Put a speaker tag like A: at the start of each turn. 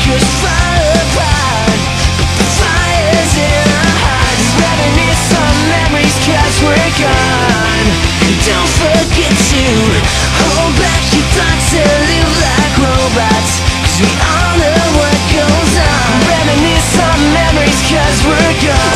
A: could fall apart, but the fire's in our hearts. Reminisce some memories 'cause we're gone. Don't forget to hold back your thoughts and live like robots, 'cause we all know what goes on. Reminisce some memories 'cause we're gone.